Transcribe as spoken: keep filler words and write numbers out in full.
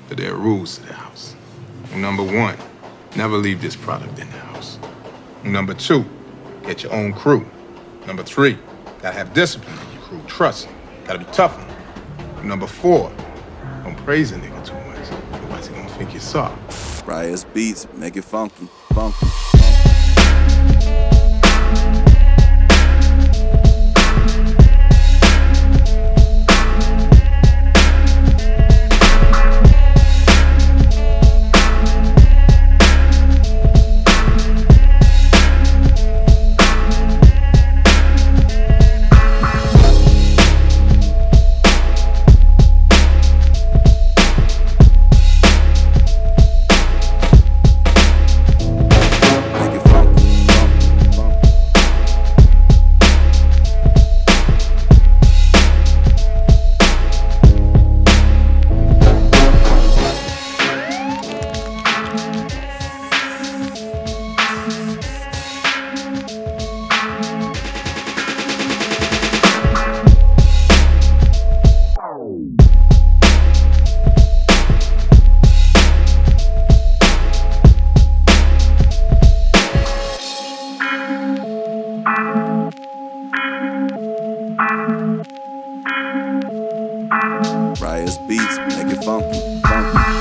but there are rules to the house. Number one, never leave this product in the house. Number two, get your own crew. Number three, gotta have discipline in your crew. Trust, gotta be tough on them. Number four, don't praise a nigga too much, otherwise he gonna think you're soft. Raias beats, make it funky, funky. Raias beats, make it funky, funky.